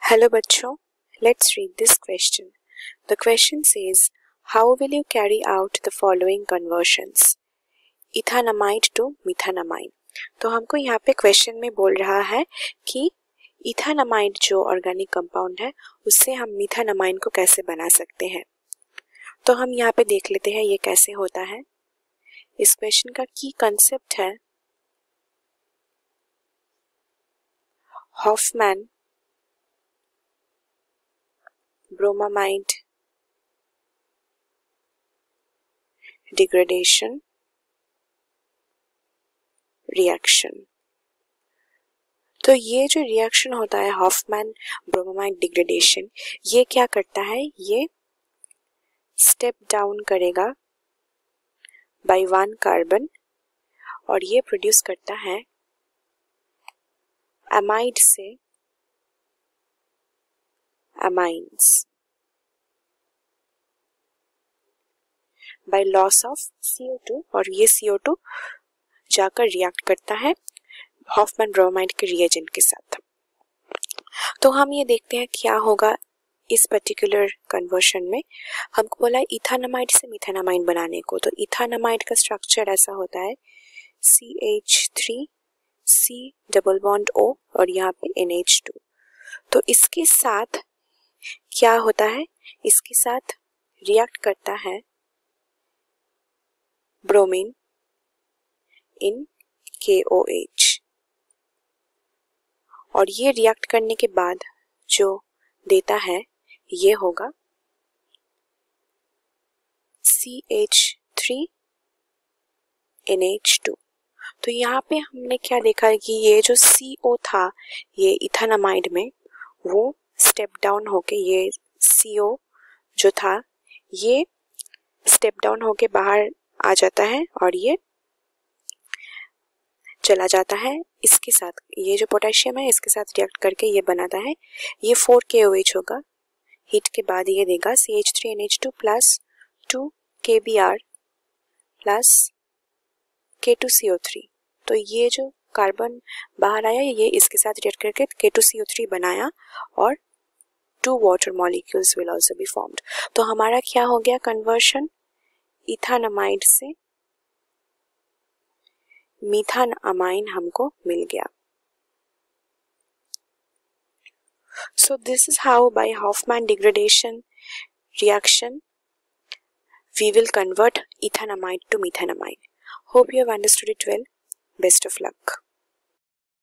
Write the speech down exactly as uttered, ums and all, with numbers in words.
Hello बच्चों, let's read this question. The question says, how will you carry out the following conversions? Ethanamide to methanamine. तो हमको यहाँ पे question में बोल रहा है कि इथानमाइड जो ऑर्गेनिक कंपाउंड है उससे हम मिथानमाइन को कैसे बना सकते हैं. तो हम यहाँ पे देख लेते हैं ये कैसे होता है. इस क्वेश्चन का की कंसेप्ट है हॉफमैन bromamide degradation reaction. तो ये जो रिएक्शन होता है हॉफमैन ब्रोमामाइड डिग्रेडेशन, ये क्या करता है, ये स्टेप डाउन करेगा बाय वन कार्बन और ये प्रोड्यूस करता है अमाइड से amines by loss of C O two और ये C O टू जाकर रिएक्ट करता है हॉफमैन ब्रोमाइड के रिएजेंट के साथ. तो हम ये देखते हैं क्या होगा इस पर्टिकुलर कन्वर्शन में. हमको बोला इथानमाइड से मिथानमाइन बनाने को. तो इथानमाइड का स्ट्रक्चर ऐसा होता है C H three C double bond O और यहाँ पे एन एच टू. तो इसके साथ क्या होता है, इसके साथ रिएक्ट करता है ब्रोमीन इन के ओ एच और ये रिएक्ट करने के बाद जो देता है ये होगा C H three N H two. तो यहाँ पे हमने क्या देखा कि ये जो सी ओ था ये इथानमाइड में वो स्टेप डाउन होके ये सी ओ जो था ये स्टेप डाउन होके बाहर आ जाता है और ये चला जाता है इसके साथ. ये जो पोटेशियम है इसके साथ रिएक्ट करके ये बनाता है ये फोर के ओ एच होगा. हीट के बाद ये देगा C H three N H two plus two K B R plus K two C O three. तो ये जो कार्बन बाहर आया ये इसके साथ रिएक्ट करके के टू सी ओ थ्री बनाया और two water molecules will also be formed. तो हमारा क्या हो गया कन्वर्शन, इथानमाइड से मिथानमाइन हमको मिल गया. So this is how by Hofmann degradation reaction we will convert ethanamide to methanamine. Hope you have understood it well. Best of luck.